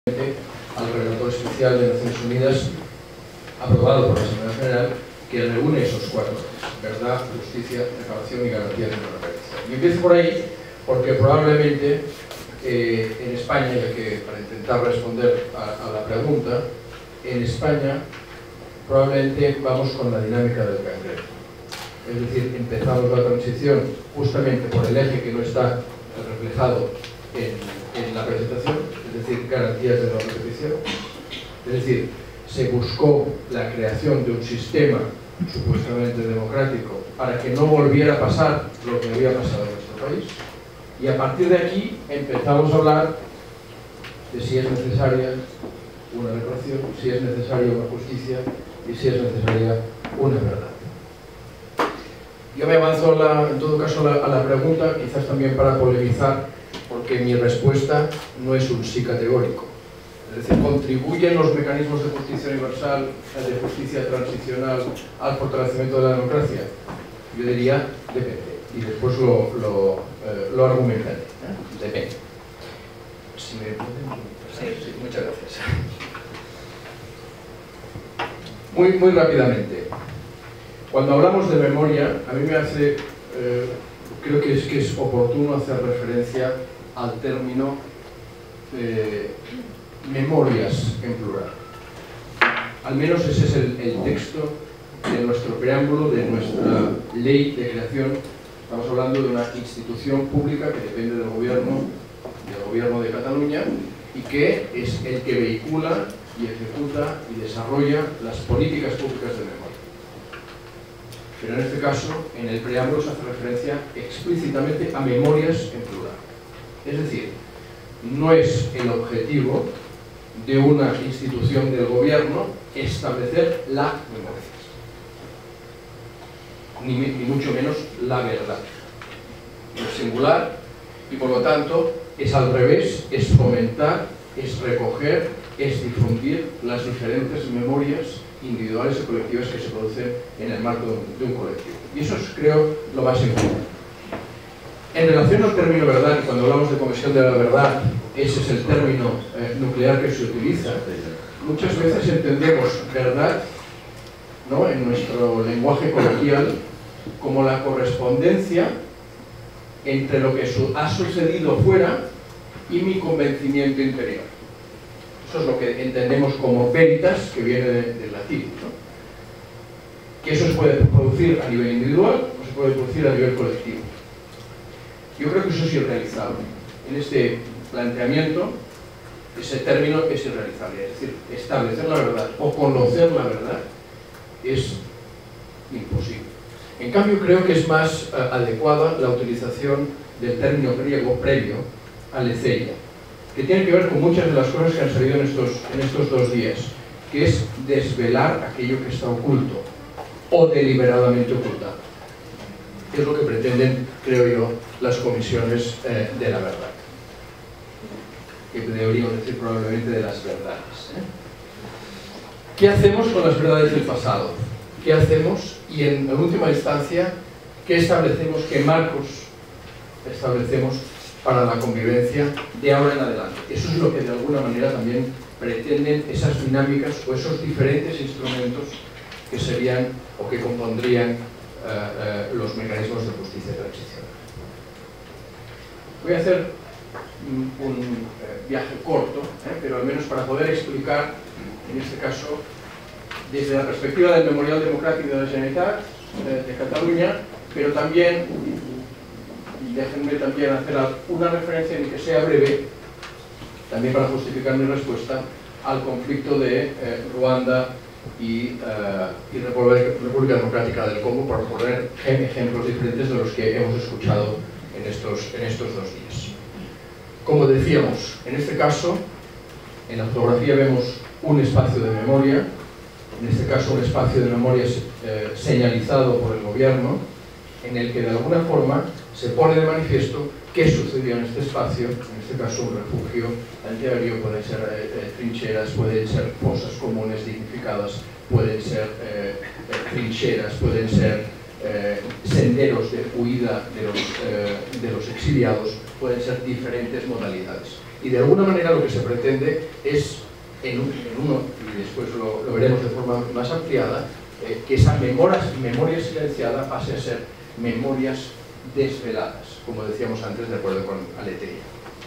al relator especial de Naciones Unidas aprobado por la Asamblea General, que reúne esos cuatro: verdad, justicia, reparación y garantía de no repetición. Y empiezo por ahí porque probablemente en España, ya que para intentar responder a la pregunta, en España probablemente vamos con la dinámica del cangrejo. Es decir, empezamos la transición justamente por el eje que no está reflejado en la presentación, es decir, garantías de no repetición. Es decir, se buscó la creación de un sistema supuestamente democrático para que no volviera a pasar lo que había pasado en nuestro país, y a partir de aquí empezamos a hablar de si es necesaria una reparación, si es necesaria una justicia y si es necesaria una verdad. Yo me avanzo en todo caso a la pregunta, quizás también para polemizar, porque mi respuesta no es un sí categórico. Es decir, ¿contribuyen los mecanismos de justicia universal, de justicia transicional, al fortalecimiento de la democracia? Yo diría, depende. Y después lo argumentaré. Depende. Si me pueden... Sí, muchas gracias. Muy rápidamente. Cuando hablamos de memoria, a mí me hace... creo que es oportuno hacer referencia al término memorias en plural. Al menos ese es el texto de nuestro preámbulo, de nuestra ley de creación. Estamos hablando de una institución pública que depende del gobierno de Cataluña y que es el que vehicula y ejecuta y desarrolla las políticas públicas de memoria. Pero en este caso, en el preámbulo se hace referencia explícitamente a memorias en plural. Es decir, no es el objetivo de una institución del gobierno establecer la memoria, ni mucho menos la verdad. Es singular y por lo tanto es al revés, es fomentar, es recoger, es difundir las diferentes memorias individuales y colectivas que se producen en el marco de un colectivo. Y eso es, creo, lo más importante. En relación al término verdad, y cuando hablamos de Comisión de la Verdad, ese es el término nuclear que se utiliza, muchas veces entendemos verdad, ¿no?, en nuestro lenguaje coloquial, como la correspondencia entre lo que ha sucedido fuera y mi convencimiento interior. Eso es lo que entendemos como veritas, que viene del latín, ¿no? Que eso se puede producir a nivel individual o se puede producir a nivel colectivo. Yo creo que eso es irrealizable. En este planteamiento, ese término es irrealizable. Es decir, establecer la verdad o conocer la verdad es imposible. En cambio, creo que es más adecuada la utilización del término griego previo, aletheia, que tiene que ver con muchas de las cosas que han salido en estos 2 días, que es desvelar aquello que está oculto o deliberadamente ocultado. Es lo que pretenden, creo yo, las comisiones de la verdad, que deberíamos decir probablemente de las verdades. ¿Qué hacemos con las verdades del pasado? ¿Qué hacemos? Y en última instancia, ¿qué establecemos? ¿Qué marcos establecemos para la convivencia de ahora en adelante? Eso es lo que de alguna manera también pretenden esas dinámicas o esos diferentes instrumentos que serían o que compondrían los mecanismos de justicia transicional. Voy a hacer un viaje corto, pero al menos para poder explicar, en este caso, desde la perspectiva del Memorial Democrático de la Generalitat de Cataluña, pero también, y déjenme también hacer una referencia, ni que sea breve, también para justificar mi respuesta, al conflicto de Ruanda y República Democrática del Congo, por poner ejemplos diferentes de los que hemos escuchado en estos 2 días. Como decíamos, en este caso, en la fotografía vemos un espacio de memoria, en este caso un espacio de memoria señalizado por el gobierno, en el que de alguna forma se pone de manifiesto qué sucedió en este espacio, en este caso un refugio antiaéreo, pueden ser trincheras, pueden ser fosas comunes dignificadas, pueden ser trincheras, pueden ser senderos de huida de los exiliados, pueden ser diferentes modalidades. Y de alguna manera lo que se pretende es, en uno, y después lo veremos de forma más ampliada, que esa memoria silenciada pase a ser memorias desveladas, como decíamos antes, de acuerdo con Aletteria.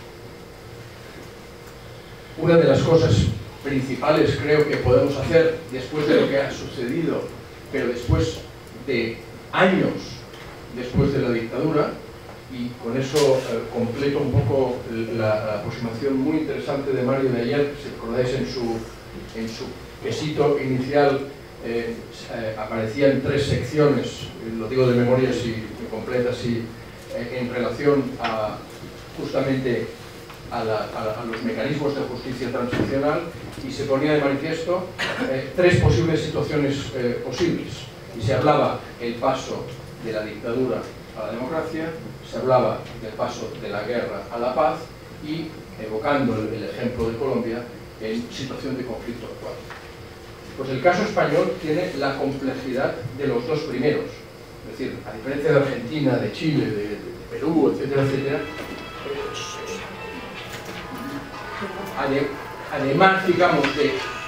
Una de las cosas principales, creo, que podemos hacer después de lo que ha sucedido, pero después de años después de la dictadura, y con eso completo un poco la aproximación muy interesante de Mario de ayer. Si recordáis, en su quesito inicial aparecían 3 secciones, lo digo de memoria si completas, en relación justamente a los mecanismos de justicia transicional, y se ponía de manifiesto 3 posibles situaciones posibles. Y se hablaba el paso de la dictadura a la democracia, se hablaba del paso de la guerra a la paz, y, evocando el ejemplo de Colombia, en situación de conflicto actual. Pues el caso español tiene la complejidad de los 2 primeros. Es decir, a diferencia de Argentina, de Chile, de Perú, etcétera, etcétera, además, digamos, de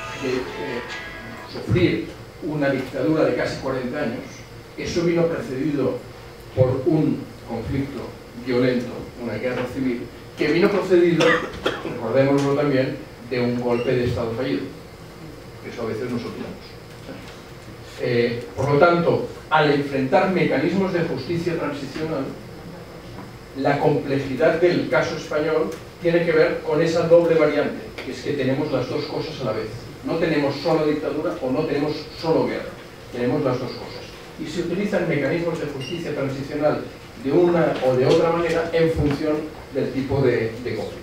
sufrir una dictadura de casi 40 años, eso vino precedido por un conflicto violento, una guerra civil, que vino precedido, recordémoslo también, de un golpe de Estado fallido. Eso a veces nos olvidamos. Por lo tanto, al enfrentar mecanismos de justicia transicional, la complejidad del caso español tiene que ver con esa doble variante, que es que tenemos las 2 cosas a la vez. No tenemos solo dictadura o no tenemos solo guerra, tenemos las 2 cosas. Y se utilizan mecanismos de justicia transicional de una o de otra manera en función del tipo de conflicto.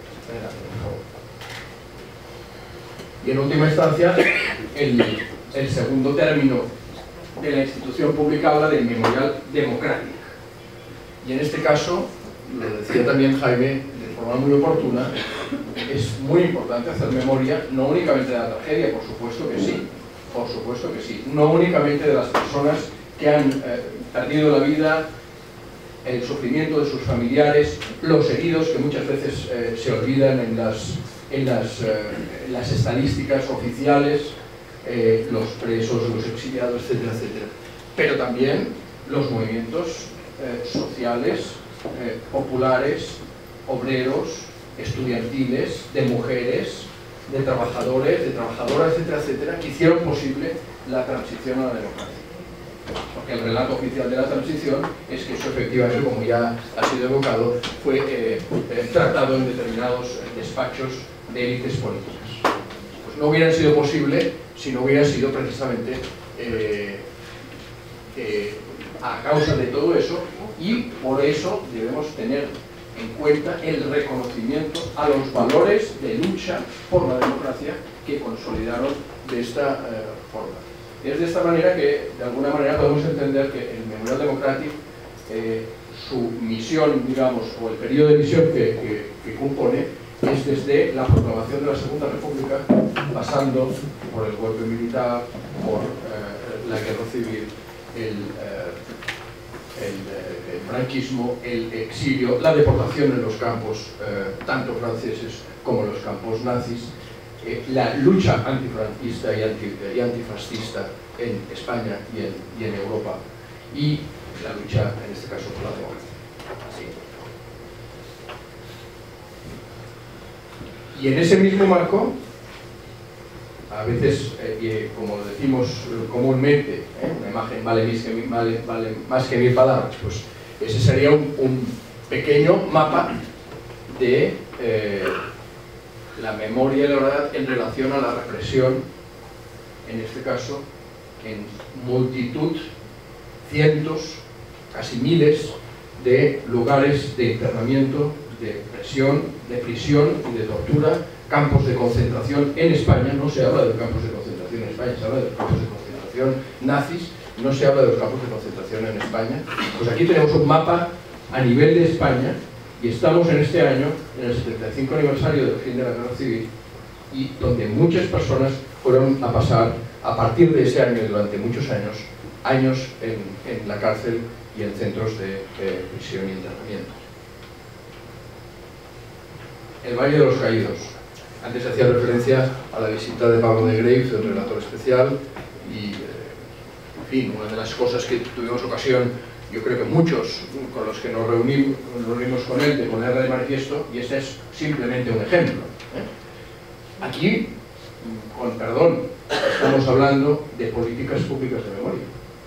Y en última instancia, el segundo término de la institución pública habla de memorial democrática. Y en este caso, lo decía también Jaime de forma muy oportuna, es muy importante hacer memoria no únicamente de la tragedia, por supuesto que sí, no únicamente de las personas que han perdido la vida, el sufrimiento de sus familiares, los heridos, que muchas veces se olvidan en las estadísticas oficiales, los presos, los exiliados, etcétera, etcétera. Pero también los movimientos sociales, populares, obreros, estudiantiles, de mujeres, de trabajadores, de trabajadoras, etcétera, etcétera, que hicieron posible la transición a la democracia. Porque el relato oficial de la transición es que eso, efectivamente, como ya ha sido evocado, fue tratado en determinados despachos de élites políticas. Pues no hubiera sido posible si no hubiera sido precisamente a causa de todo eso, y por eso debemos tener en cuenta el reconocimiento a los valores de lucha por la democracia que consolidaron de esta forma. Es de esta manera que, de alguna manera, podemos entender que el Memorial Democratic, su misión, digamos, o el periodo de misión que compone, es desde la proclamación de la Segunda República, pasando por el golpe militar, por la guerra civil, el franquismo, el exilio, la deportación en los campos, tanto franceses como los campos nazis, la lucha antifranquista y antifascista en España y en Europa, y la lucha, en este caso, por la democracia. Y en ese mismo marco, a veces, como decimos comúnmente, una imagen vale más que 1000 palabras, pues ese sería un pequeño mapa de la memoria y la verdad en relación a la represión, en este caso, en multitud, cientos, casi miles de lugares de internamiento, de prisión y de tortura, campos de concentración en España. No se habla de campos de concentración en España, se habla de los campos de concentración nazis, no se habla de los campos de concentración en España. Pues aquí tenemos un mapa a nivel de España, y estamos en este año, en el 75 aniversario del fin de la Guerra Civil, y donde muchas personas fueron a pasar, a partir de ese año y durante muchos años en la cárcel y en centros de prisión y internamiento. El Valle de los Caídos. Antes hacía referencia a la visita de Pablo de Graeve, el relator especial, y, en fin, una de las cosas que tuvimos ocasión, yo creo que muchos con los que nos reunimos con él, de ponerle de manifiesto, y este es simplemente un ejemplo. Aquí, con perdón, estamos hablando de políticas públicas de memoria.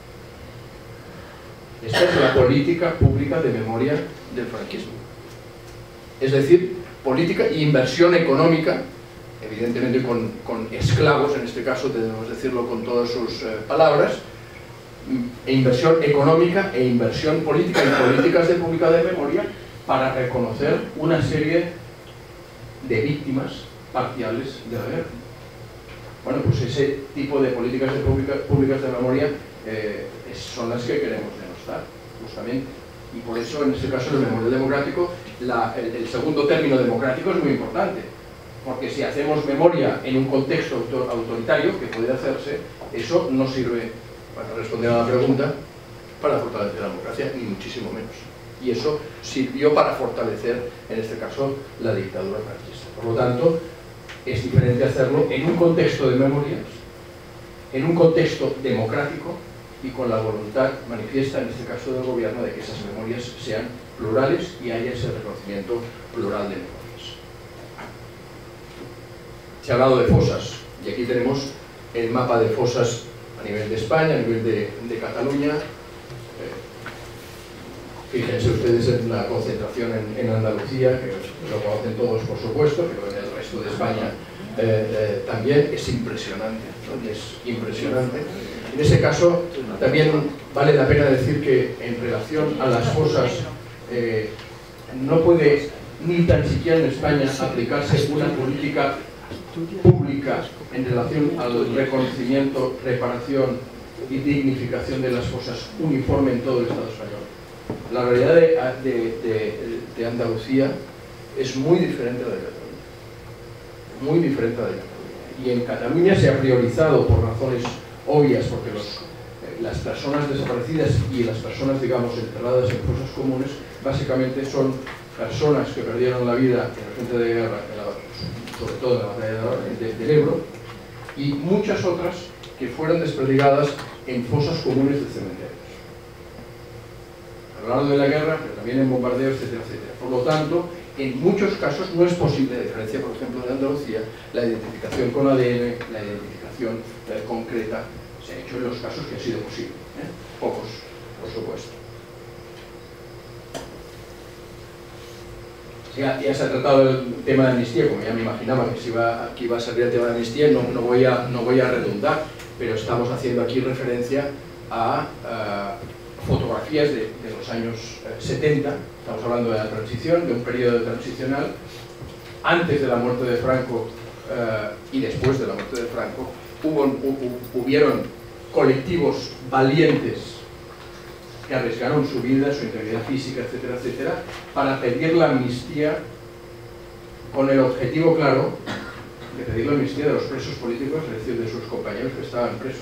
Esta es la política pública de memoria del franquismo. Es decir, política e inversión económica, evidentemente con esclavos, en este caso debemos decirlo con todas sus palabras, e inversión económica e inversión política y políticas de pública de memoria para reconocer una serie de víctimas parciales de la guerra. Bueno, pues ese tipo de políticas de públicas de memoria son las que queremos denostar, justamente. Y por eso, en este caso, el memorial democrático, el segundo término democrático es muy importante, porque si hacemos memoria en un contexto autoritario, que puede hacerse, eso no sirve para responder a la pregunta, para fortalecer la democracia, ni muchísimo menos. Y eso sirvió para fortalecer, en este caso, la dictadura franquista. Por lo tanto, es diferente hacerlo en un contexto de memorias, en un contexto democrático y con la voluntad manifiesta, en este caso del gobierno, de que esas memorias sean plurales y haya ese reconocimiento plural de memorias. Se ha hablado de fosas, y aquí tenemos el mapa de fosas a nivel de España, a nivel de Cataluña. Fíjense ustedes en la concentración en Andalucía, que lo conocen todos por supuesto, pero en el resto de España también es impresionante, ¿no? Es impresionante. En ese caso también vale la pena decir que en relación a las fosas no puede ni tan siquiera en España aplicarse una política pública en relación al reconocimiento, reparación y dignificación de las fosas uniforme en todo el Estado español. La realidad de Andalucía es muy diferente a la de Cataluña. Muy diferente a la de Cataluña. Y en Cataluña se ha priorizado por razones obvias, porque las personas desaparecidas y las personas, digamos, enterradas en fosas comunes, básicamente son personas que perdieron la vida en el frente de guerra, sobre todo en la batalla del Ebro, y muchas otras que fueron desperdigadas en fosas comunes de cementerios. A lo largo de la guerra, pero también en bombardeos, etcétera, etcétera. Por lo tanto, en muchos casos no es posible, a diferencia, por ejemplo, de Andalucía, la identificación con ADN, la identificación concreta, se ha hecho en los casos que ha sido posible. Pocos, por supuesto. Ya se ha tratado el tema de amnistía, como ya me imaginaba que iba a salir el tema de amnistía, no voy a redundar, pero estamos haciendo aquí referencia a fotografías de los años 70, estamos hablando de la transición, de un periodo transicional, antes de la muerte de Franco y después de la muerte de Franco. Hubieron colectivos valientes que arriesgaron su vida, su integridad física, etcétera, etcétera, para pedir la amnistía con el objetivo claro de pedir la amnistía de los presos políticos, es decir, de sus compañeros que estaban presos.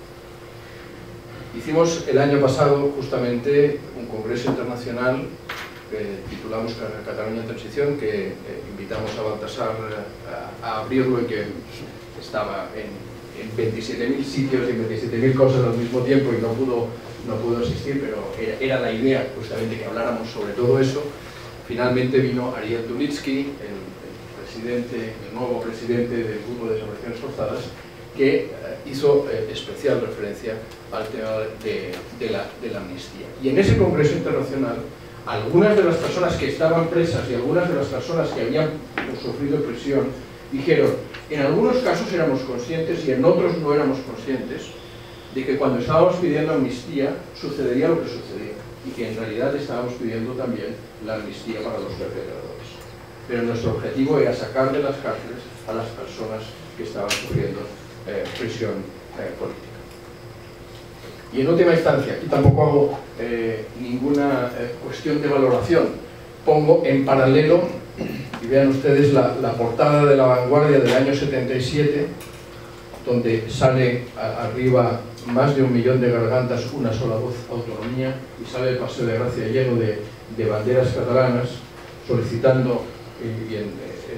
Hicimos el año pasado justamente un congreso internacional que titulamos Cataluña en Transición, que invitamos a Baltasar a abrirlo y que estaba en 27.000 sitios y en 27.000 cosas al mismo tiempo y no pudo asistir, pero era la idea justamente que habláramos sobre todo eso. Finalmente vino Ariel Dulitsky, el nuevo presidente del Grupo de Desapariciones Forzadas, que hizo especial referencia al tema de la amnistía. Y en ese congreso internacional, algunas de las personas que estaban presas y algunas de las personas que habían sufrido prisión dijeron: en algunos casos éramos conscientes y en otros no éramos conscientes de que cuando estábamos pidiendo amnistía sucedería lo que sucedía y que en realidad estábamos pidiendo también la amnistía para los perpetradores. Pero nuestro objetivo era sacar de las cárceles a las personas que estaban sufriendo prisión política. Y en última instancia, aquí tampoco hago ninguna cuestión de valoración, pongo en paralelo, y vean ustedes la portada de La Vanguardia del año 77, donde sale arriba más de 1 millón de gargantas, una sola voz, autonomía, y sale el Paseo de Gracia lleno de banderas catalanas, solicitando, y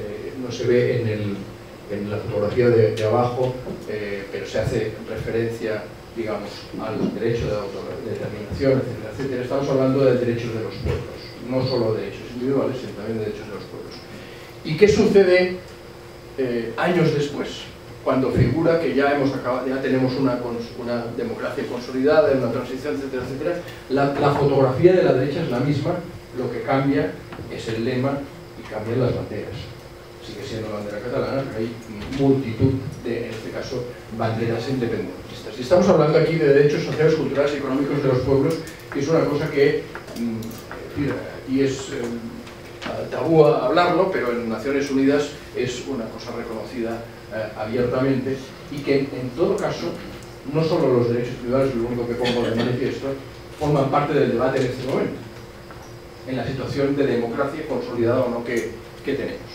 no se ve en la fotografía de abajo, pero se hace referencia, digamos, al derecho de autodeterminación, etcétera, etcétera. Estamos hablando de derechos de los pueblos, no solo de derechos individuales, sino también de derechos de los pueblos. ¿Y qué sucede años después? Cuando figura que ya tenemos una democracia consolidada, una transición, etcétera, etcétera. La fotografía de la derecha es la misma, lo que cambia es el lema y cambian las banderas. Sigue siendo la bandera catalana, pero hay multitud de, en este caso, banderas independentistas. Y estamos hablando aquí de derechos sociales, culturales y económicos de los pueblos, que es una cosa que, y es tabú hablarlo, pero en Naciones Unidas es una cosa reconocida abiertamente, y que en todo caso, no solo los derechos individuales, lo único que pongo de manifiesto, forman parte del debate en este momento, en la situación de democracia consolidada o no que tenemos.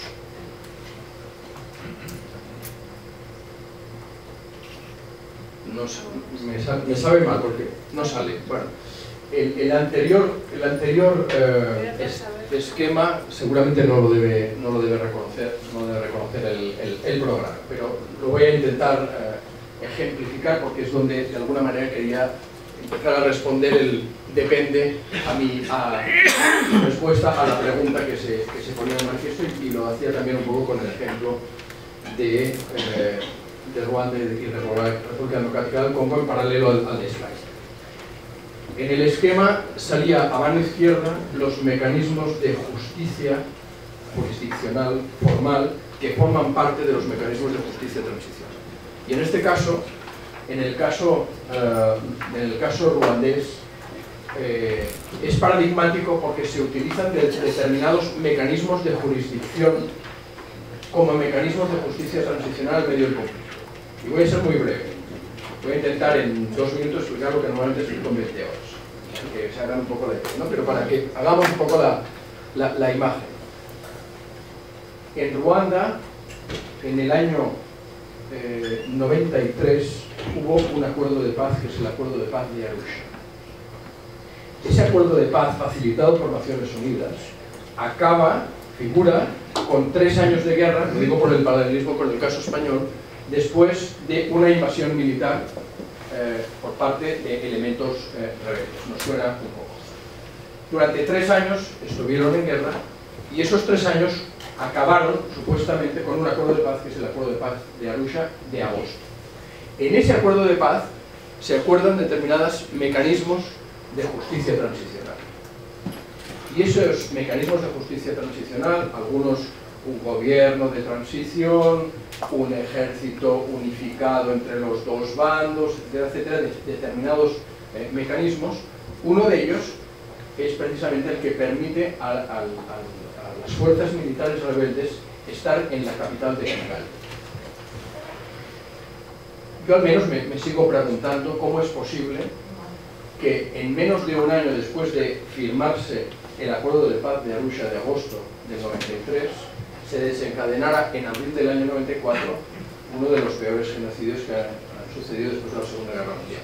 Me sabe mal porque no sale. Bueno, el anterior esquema seguramente no lo debe reconocer el programa, pero lo voy a intentar ejemplificar porque es donde de alguna manera quería empezar a responder el depende a mi respuesta a la pregunta que se ponía en manifiesto, y lo hacía también un poco con el ejemplo de Ruanda y de República Democrática del Congo en paralelo al de Slide. En el esquema salía a mano izquierda los mecanismos de justicia jurisdiccional formal que forman parte de los mecanismos de justicia transicional. Y en este caso, en el caso ruandés, es paradigmático porque se utilizan determinados mecanismos de jurisdicción como mecanismos de justicia transicional al medio del conflicto. Y voy a ser muy breve. Voy a intentar en 2 minutos explicar lo que normalmente explico en 20 horas. Que se hagan un poco la idea, ¿no? Pero para que hagamos un poco la imagen. En Ruanda, en el año 93, hubo un acuerdo de paz, que es el Acuerdo de Paz de Arusha. Ese acuerdo de paz, facilitado por Naciones Unidas, figura con 3 años de guerra, lo digo por el paralelismo con el caso español, después de una invasión militar por parte de elementos rebeldes. Nos suena un poco. Durante 3 años estuvieron en guerra, y esos 3 años acabaron supuestamente con un acuerdo de paz, que es el Acuerdo de Paz de Arusha de agosto. En ese acuerdo de paz se acuerdan determinados mecanismos de justicia transicional. Y esos mecanismos de justicia transicional, algunos un gobierno de transición, un ejército unificado entre los dos bandos, etcétera, etcétera, determinados mecanismos. Uno de ellos es precisamente el que permite a las fuerzas militares rebeldes estar en la capital de Kigali. Yo al menos me sigo preguntando cómo es posible que en menos de un año después de firmarse el Acuerdo de Paz de Arusha de agosto del 93, se desencadenara en abril del año 94 uno de los peores genocidios que han sucedido después de la Segunda Guerra Mundial.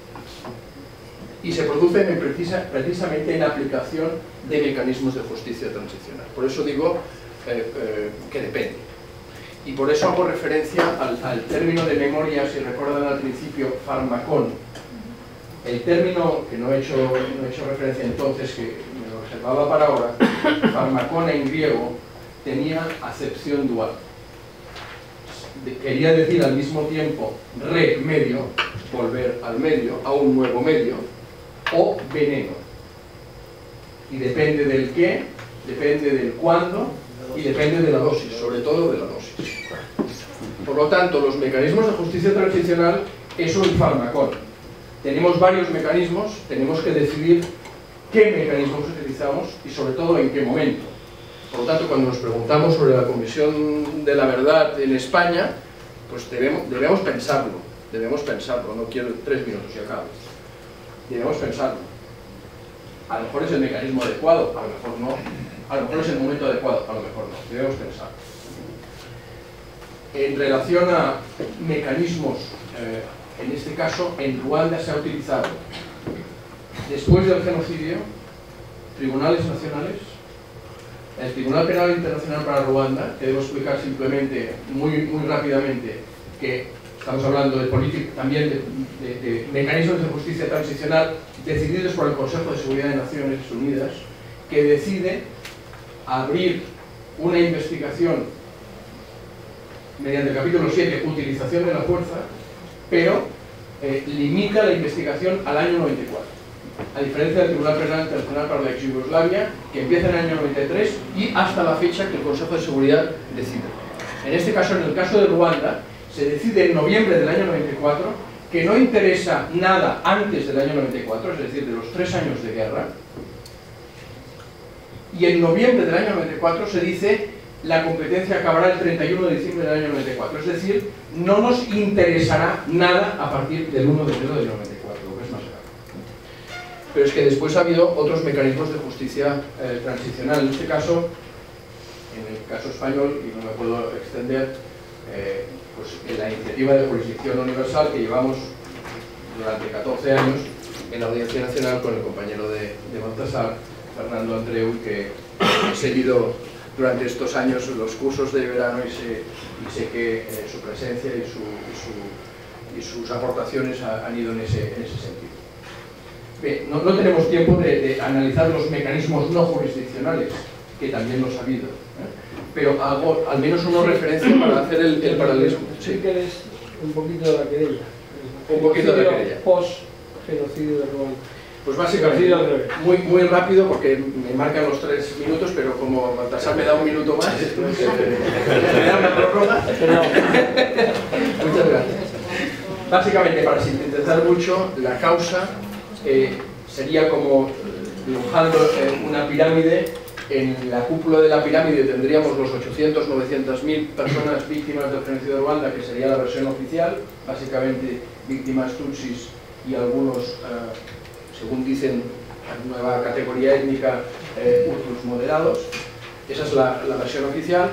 Y se producen precisamente en aplicación de mecanismos de justicia transicional. Por eso digo que depende. Y por eso hago referencia al término de memoria, si recuerdan al principio, farmacón. El término, que no he hecho referencia entonces, que me lo reservaba para ahora, farmacón en griego, tenía acepción dual. Quería decir al mismo tiempo medio, volver al medio, a un nuevo medio, o veneno. Y depende del qué, depende del cuándo y depende de la dosis, sobre todo de la dosis. Por lo tanto, los mecanismos de justicia transicional es un farmacón. Tenemos varios mecanismos, tenemos que decidir qué mecanismos utilizamos y sobre todo en qué momento. Por lo tanto, cuando nos preguntamos sobre la Comisión de la Verdad en España, pues debemos pensarlo, no quiero 3 minutos y acabo. Debemos pensarlo. A lo mejor es el mecanismo adecuado, a lo mejor no. A lo mejor es el momento adecuado, a lo mejor no. Debemos pensarlo. En relación a mecanismos, en este caso, en Ruanda se ha utilizado, después del genocidio, tribunales nacionales, El Tribunal Penal Internacional para Ruanda, que debo explicar simplemente, muy rápidamente, que estamos hablando de también de mecanismos de justicia transicional decididos por el Consejo de Seguridad de Naciones Unidas, que decide abrir una investigación mediante el capítulo 7, utilización de la fuerza, pero limita la investigación al año 94, a diferencia del Tribunal Penal Internacional para la ex Yugoslavia, que empieza en el año 93 y hasta la fecha que el Consejo de Seguridad decide. En este caso, en el caso de Ruanda, se decide en noviembre del año 94 que no interesa nada antes del año 94, es decir, de los 3 años de guerra, y en noviembre del año 94 se dice la competencia acabará el 31 de diciembre del año 94, es decir, no nos interesará nada a partir del 1 de enero del 94, lo que es más grave. Pero es que después ha habido otros mecanismos de justicia transicional. En este caso, en el caso español, y no me puedo extender, pues en la iniciativa de jurisdicción universal que llevamos durante 14 años en la Audiencia Nacional con el compañero de Baltasar, Fernando Andreu, que he seguido durante estos años los cursos de verano y sé que su presencia y sus aportaciones han ido en ese sentido. Bien, no tenemos tiempo de analizar los mecanismos no jurisdiccionales, que también los ha habido, pero hago al menos una referencia para hacer el paralelismo. Sí, que eres un poquito de la querella. Un poquito de la querella. Post-genocidio de Ruanda. Pues básicamente, muy rápido, porque me marcan los 3 minutos, pero como Baltasar me da un minuto más, me da una prórroga. Muchas gracias. Básicamente, para sintetizar mucho, la causa sería como dibujando una pirámide. En la cúpula de la pirámide tendríamos los 800, 900.000 personas víctimas del genocidio de Ruanda, que sería la versión oficial, básicamente víctimas tutsis y algunos, según dicen, nueva categoría étnica, hutus moderados. Esa es la versión oficial.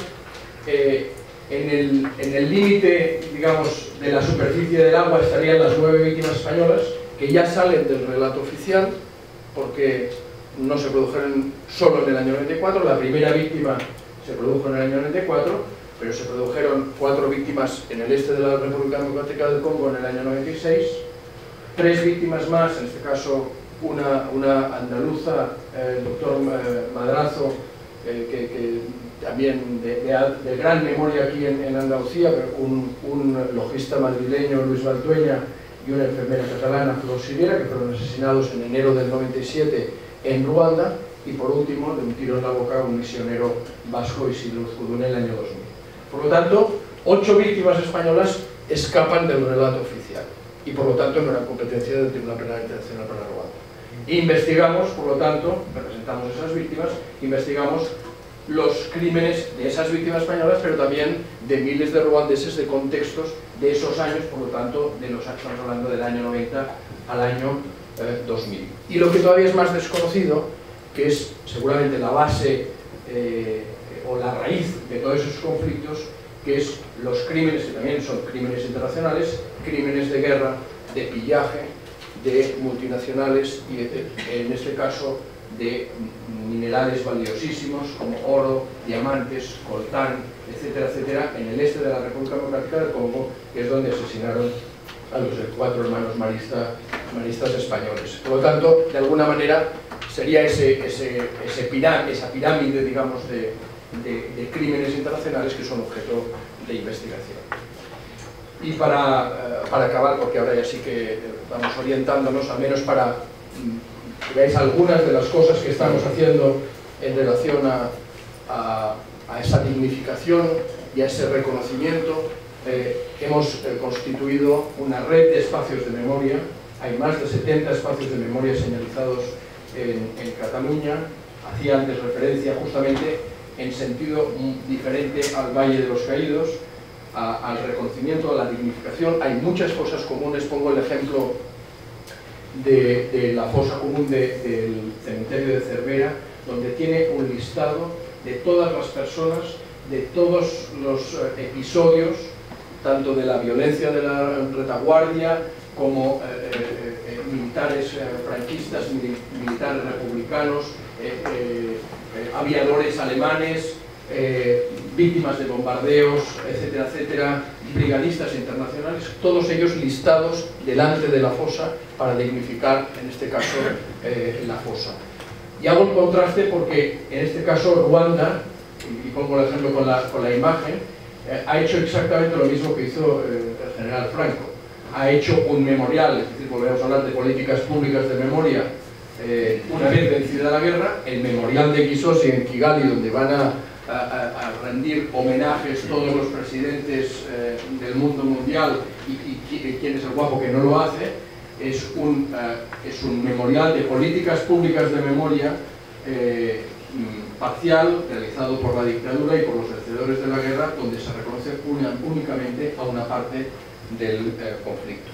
En el límite, digamos, de la superficie del agua estarían las 9 víctimas españolas, que ya salen del relato oficial, porque no se produjeron solo en el año 94, la primera víctima se produjo en el año 94, pero se produjeron 4 víctimas en el este de la República Democrática del Congo en el año 96, 3 víctimas más, en este caso una andaluza, el doctor Madrazo, que también de gran memoria aquí en Andalucía, pero un logista madrileño, Luis Baltueña, y una enfermera catalana, Flor Sivera, que fueron asesinados en enero del 97 en Ruanda, y por último, de un tiro en la boca, un misionero vasco, Isidro Uzkudun, en el año 2000. Por lo tanto, 8 víctimas españolas escapan del relato oficial, y por lo tanto no eran competencia del Tribunal Penal Internacional para Ruanda. Investigamos, por lo tanto, representamos esas víctimas, investigamos los crímenes de esas víctimas españolas, pero también de miles de ruandeses, de contextos de esos años, por lo tanto, estamos hablando del año 90 al año 2000. Y lo que todavía es más desconocido, que es seguramente la base o la raíz de todos esos conflictos, que es los crímenes, que también son crímenes internacionales, crímenes de guerra, de pillaje, de multinacionales y en este caso de minerales valiosísimos como oro, diamantes, coltán, etcétera, etcétera, en el este de la República Democrática del Congo, que es donde asesinaron a los 4 hermanos maristas españoles. Por lo tanto, de alguna manera, sería esa pirámide, digamos, de crímenes internacionales que son objeto de investigación. Y para acabar, porque ahora ya sí que vamos orientándonos, al menos para que veáis algunas de las cosas que estamos haciendo en relación a esa dignificación y a ese reconocimiento. Hemos constituido una red de espacios de memoria. Hay más de 70 espacios de memoria señalizados en Cataluña. Hacía antes referencia justamente en sentido diferente al Valle de los Caídos, al reconocimiento, a la dignificación. Hay muchas cosas comunes. Pongo el ejemplo de la fosa común del cementerio de Cervera, donde tiene un listado de todas las personas, de todos los episodios, tanto de la violencia de la retaguardia como militares franquistas, militares republicanos, aviadores alemanes, víctimas de bombardeos, etcétera, etcétera, brigadistas internacionales, todos ellos listados delante de la fosa para dignificar, en este caso, la fosa. Y hago el contraste porque, en este caso, Ruanda, y pongo el ejemplo con la imagen, ha hecho exactamente lo mismo que hizo el general Franco. Ha hecho un memorial, es decir, volvemos a hablar de políticas públicas de memoria, una vez vencida la guerra, el memorial de Kisosi en Kigali, donde van a rendir homenajes todos los presidentes del mundo mundial y quién es el guapo que no lo hace, es un memorial de políticas públicas de memoria parcial, realizado por la dictadura y por los vencedores de la guerra, donde se reconoce únicamente a una parte del conflicto.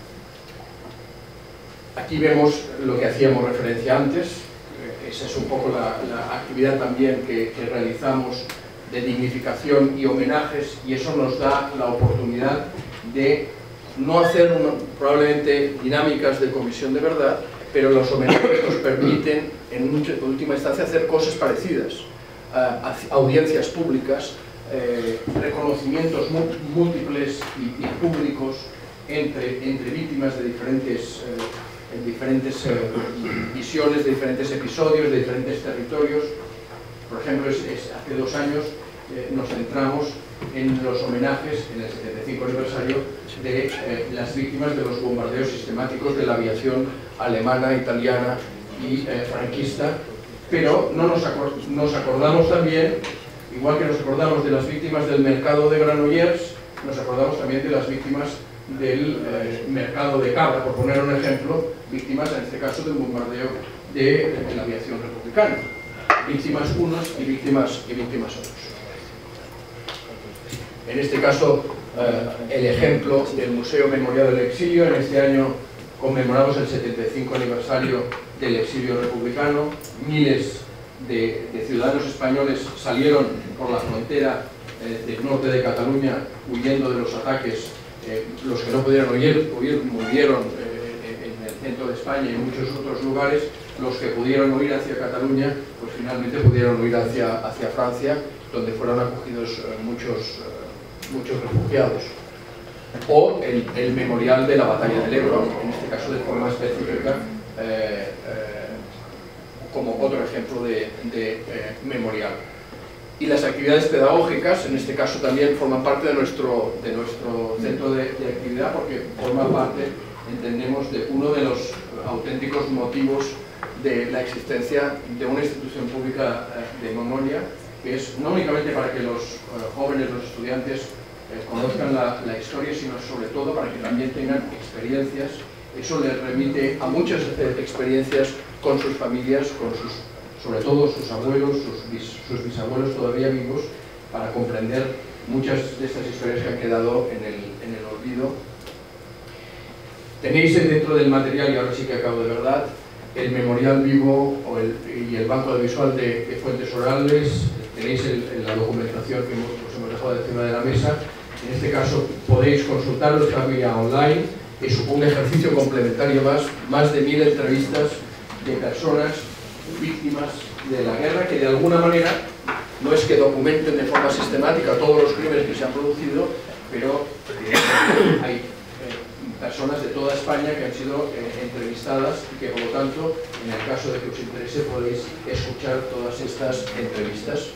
Aquí vemos lo que hacíamos referencia antes. Esa es un poco la actividad también que realizamos de dignificación y homenajes, y eso nos da la oportunidad de no hacer probablemente dinámicas de comisión de verdad, pero los homenajes nos permiten en última instancia hacer cosas parecidas, audiencias públicas, reconocimientos múltiples y públicos entre víctimas de diferentes visiones, de diferentes episodios, de diferentes territorios. Por ejemplo, hace 2 años nos centramos en los homenajes, en el 75 aniversario, de las víctimas de los bombardeos sistemáticos de la aviación alemana, italiana y franquista, pero nos acordamos también, igual que nos acordamos de las víctimas del mercado de Granollers, nos acordamos también de las víctimas del mercado de Cabra, por poner un ejemplo, víctimas en este caso del bombardeo de la aviación republicana, víctimas unos y víctimas otros. En este caso, el ejemplo del Museo Memorial del Exilio. En este año conmemoramos el 75 aniversario del exilio republicano. Miles de ciudadanos españoles salieron por la frontera del norte de Cataluña huyendo de los ataques. Los que no pudieron huir murieron en el centro de España y en muchos otros lugares. Los que pudieron huir hacia Cataluña, pues finalmente pudieron huir hacia Francia, donde fueron acogidos muchos refugiados. O el memorial de la batalla del Ebro, en este caso de forma específica, como otro ejemplo de memorial. Y las actividades pedagógicas, en este caso también forman parte de nuestro centro de actividad, porque forma parte, entendemos, de uno de los auténticos motivos de la existencia de una institución pública de memoria, que es no únicamente para que los jóvenes, los estudiantes conozcan la historia, sino sobre todo para que también tengan experiencias. Eso les remite a muchas experiencias con sus familias, sobre todo sus abuelos, sus bisabuelos todavía vivos, para comprender muchas de estas historias que han quedado en el olvido. Tenéis dentro del material, y ahora sí que acabo de verdad, el memorial vivo y el banco audiovisual de fuentes orales. Tenéis la documentación que os hemos dejado encima de la mesa. En este caso podéis consultarlo, está vía online. Es un ejercicio complementario más de 1000 entrevistas de personas víctimas de la guerra, que de alguna manera no es que documenten de forma sistemática todos los crímenes que se han producido, pero hay personas de toda España que han sido entrevistadas y que, por lo tanto, en el caso de que os interese, podéis escuchar todas estas entrevistas.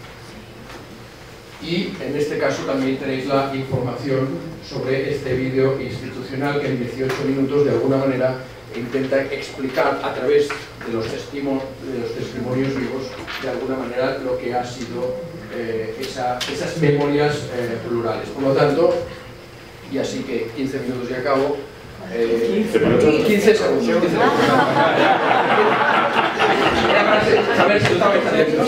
Y en este caso también tenéis la información sobre este vídeo institucional que en 18 minutos de alguna manera intenta explicar a través de los testimonios vivos de alguna manera lo que ha sido esas memorias plurales. Por lo tanto, y así que 15 minutos y acabo. 15 segundos. A ver si estabais atentos.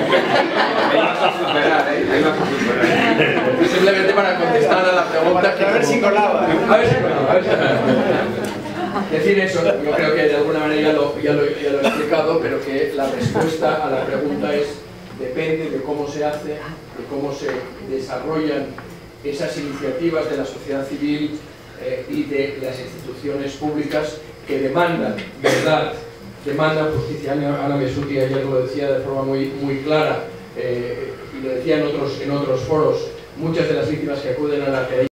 Simplemente para contestar a la pregunta. A ver si colaba. A ver si colaba. Decir eso, yo creo que de alguna manera ya lo he explicado, pero que la respuesta a la pregunta depende de cómo se hace, de cómo se desarrollan esas iniciativas de la sociedad civil y de las instituciones públicas que demandan verdad, demandan justicia. Ana Besuti ayer lo decía de forma muy clara, y lo decía en otros foros, muchas de las víctimas que acuden a la querella